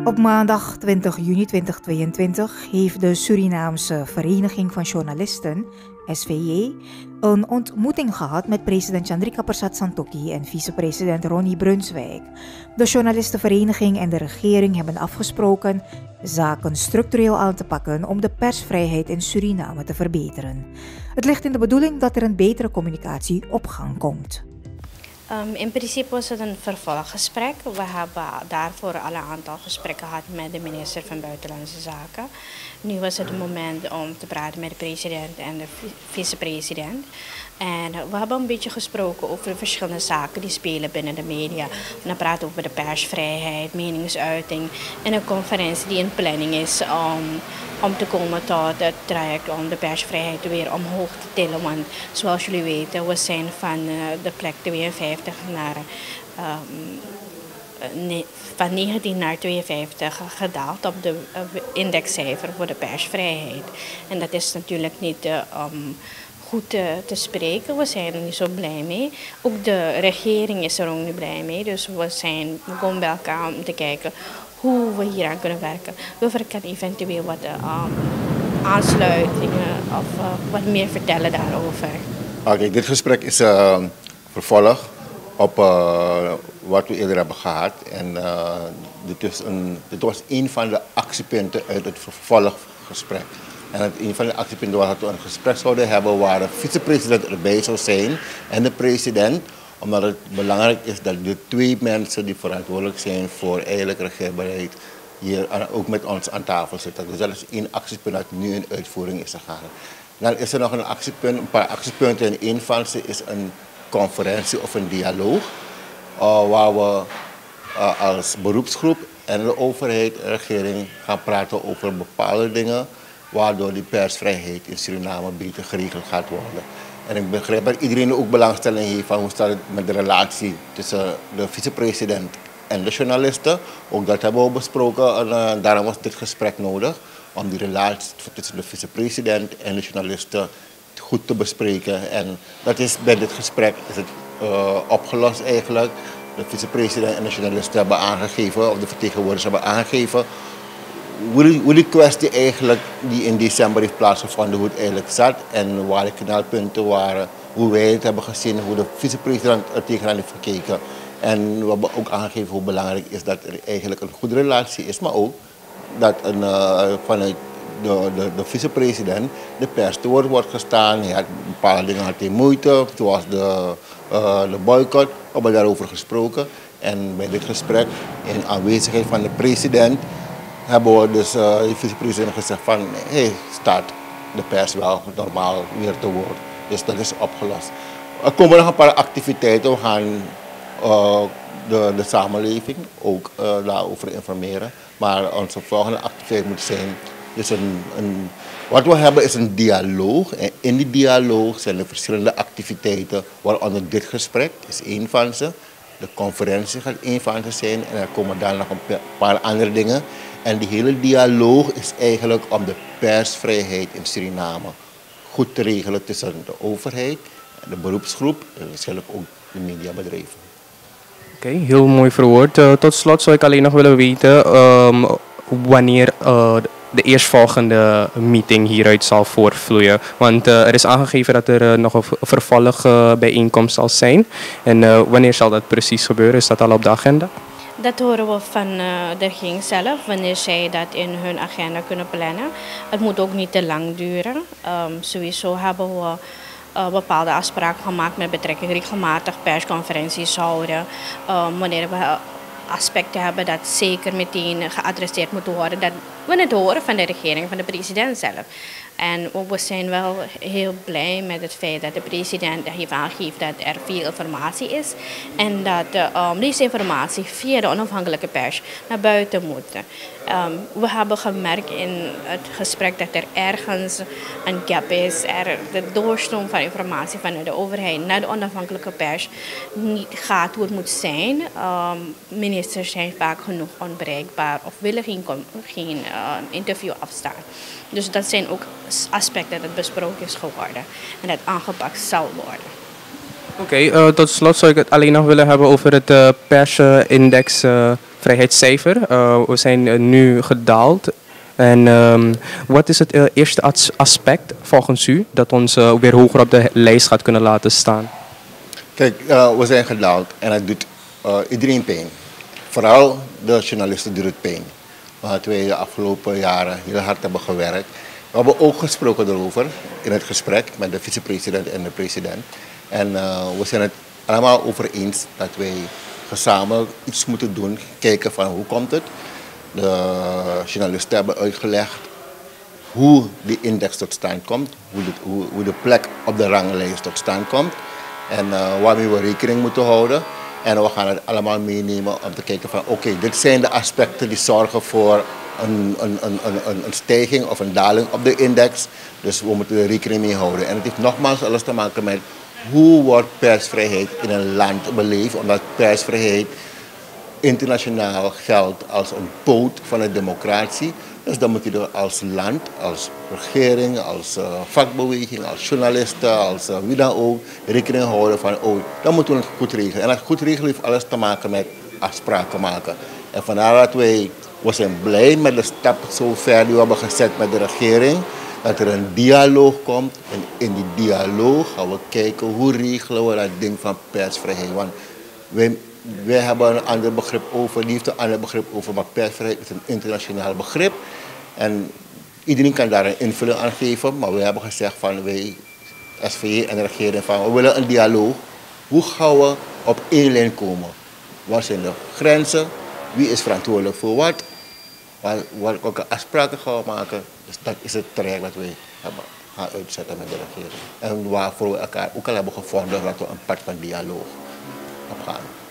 Op maandag 20 juni 2022 heeft de Surinaamse Vereniging van Journalisten, SVJ, een ontmoeting gehad met president Chandrika Persat Santokhi en vicepresident Ronnie Brunswijk. De journalistenvereniging en de regering hebben afgesproken zaken structureel aan te pakken om de persvrijheid in Suriname te verbeteren. Het ligt in de bedoeling dat er een betere communicatie op gang komt. In principe was het een vervolggesprek. We hebben daarvoor al een aantal gesprekken gehad met de minister van Buitenlandse Zaken. Nu was het moment om te praten met de president en de vicepresident. En we hebben een beetje gesproken over verschillende zaken die spelen binnen de media. We praten over de persvrijheid, meningsuiting en een conferentie die in planning is om te komen tot het traject om de persvrijheid weer omhoog te tillen. Want zoals jullie weten, we zijn van de plek 52 naar van 19 naar 52 gedaald op de indexcijfer voor de persvrijheid. En dat is natuurlijk niet goed te spreken. We zijn er niet zo blij mee. Ook de regering is er ook niet blij mee. Dus we komen bij elkaar om te kijken hoe we hier aan kunnen werken. We kunnen eventueel wat aansluitingen of wat meer vertellen daarover. Oké, dit gesprek is vervolg op wat we eerder hebben gehad. En dit was een van de actiepunten uit het vervolggesprek. En een van de actiepunten waar we een gesprek zouden hebben waar de vicepresident erbij zou zijn en de president. Omdat het belangrijk is dat de twee mensen die verantwoordelijk zijn voor eigenlijk regeerbeleid hier ook met ons aan tafel zitten. Dus dat is één actiepunt dat nu in uitvoering is gegaan. Dan is er nog een paar actiepunten en één van ze is een conferentie of een dialoog. Waar we als beroepsgroep en de overheid en de regering gaan praten over bepaalde dingen. Waardoor die persvrijheid in Suriname beter geregeld gaat worden. En ik begrijp dat iedereen ook belangstelling heeft van hoe staat het met de relatie tussen de vicepresident en de journalisten. Ook dat hebben we besproken en daarom was dit gesprek nodig. Om die relatie tussen de vicepresident en de journalisten goed te bespreken. En dat is bij dit gesprek is het opgelost eigenlijk. De vicepresident en de journalisten hebben aangegeven, of de vertegenwoordigers hebben aangegeven, hoe die kwestie eigenlijk die in december heeft plaatsgevonden, hoe het eigenlijk zat en waar de knelpunten waren, hoe wij het hebben gezien, hoe de vicepresident er tegenaan heeft gekeken. En we hebben ook aangegeven hoe belangrijk is dat er eigenlijk een goede relatie is, maar ook dat vanuit de vicepresident de pers te woord wordt gestaan. Hij had bepaalde dingen had hij moeite, zoals de boycott. We hebben daarover gesproken. En bij dit gesprek, in aanwezigheid van de president, hebben we dus de vicepresident gezegd van, hey, staat de pers wel normaal weer te woord. Dus dat is opgelost. Er komen nog een paar activiteiten. We gaan de samenleving ook daarover informeren. Maar onze volgende activiteit moet zijn, dus wat we hebben is een dialoog. En in die dialoog zijn er verschillende activiteiten, waaronder dit gesprek is één van ze. De conferentie gaat één van ze zijn en er komen daar nog een paar andere dingen. En die hele dialoog is eigenlijk om de persvrijheid in Suriname goed te regelen tussen de overheid, de beroepsgroep en waarschijnlijk ook de mediabedrijven. Oké, heel mooi verwoord. Tot slot zou ik alleen nog willen weten wanneer de eerstvolgende meeting hieruit zal voortvloeien. Want er is aangegeven dat er nog een vervolgbijeenkomst zal zijn. En wanneer zal dat precies gebeuren? Is dat al op de agenda? Dat horen we van de regering zelf, wanneer zij dat in hun agenda kunnen plannen. Het moet ook niet te lang duren. Sowieso hebben we bepaalde afspraken gemaakt met betrekking regelmatig persconferenties houden. Wanneer we aspecten hebben dat zeker meteen geadresseerd moeten worden. Dat we het horen van de regering, van de president zelf. En we zijn wel heel blij met het feit dat de president heeft aangegeven dat er veel informatie is. En dat deze informatie via de onafhankelijke pers naar buiten moet. We hebben gemerkt in het gesprek dat er ergens een gap is. De doorstroom van informatie vanuit de overheid naar de onafhankelijke pers niet gaat hoe het moet zijn. Ministers zijn vaak genoeg onbereikbaar of willen geen interview afstaan. Dus dat zijn ook aspecten dat besproken is geworden en dat aangepakt zal worden. Oké, tot slot zou ik het alleen nog willen hebben over het persindex vrijheidscijfer. We zijn nu gedaald. En wat is het eerste aspect volgens u dat ons weer hoger op de lijst gaat kunnen laten staan? Kijk, we zijn gedaald en het doet iedereen pijn. Vooral de journalisten doet het pijn. Omdat wij de afgelopen jaren heel hard hebben gewerkt. We hebben ook gesproken erover in het gesprek met de vicepresident en de president. En we zijn het allemaal over eens dat wij gezamenlijk iets moeten doen. Kijken van hoe komt het. De journalisten hebben uitgelegd hoe die index tot stand komt. Hoe de plek op de ranglijst tot stand komt. En waarmee we rekening moeten houden. En we gaan het allemaal meenemen om te kijken van oké, dit zijn de aspecten die zorgen voor een stijging of een daling op de index. Dus we moeten er rekening mee houden. En het heeft nogmaals alles te maken met hoe wordt persvrijheid in een land beleefd. Omdat persvrijheid internationaal geldt als een poot van de democratie. Dus dan moet je er als land, als regering, als vakbeweging, als journalisten, als wie dan ook rekening houden van dan moeten we het goed regelen. En dat goed regelen heeft alles te maken met afspraken maken. En vandaar dat we zijn blij met de stap zover die we hebben gezet met de regering. Dat er een dialoog komt en in die dialoog gaan we kijken hoe regelen we dat ding van persvrijheid. Want wij hebben een ander begrip over, die heeft een ander begrip over, maar persvrijheid is een internationaal begrip. En iedereen kan daar een invulling aan geven, maar we hebben gezegd van wij, SVJ en de regering, van we willen een dialoog. Hoe gaan we op één lijn komen? Wat zijn de grenzen? Wie is verantwoordelijk voor wat? Welke afspraken gaan we maken? Dus dat is het traject dat we gaan uitzetten met de regering. En waarvoor we elkaar ook al hebben gevonden dat we een pad van dialoog op gaan.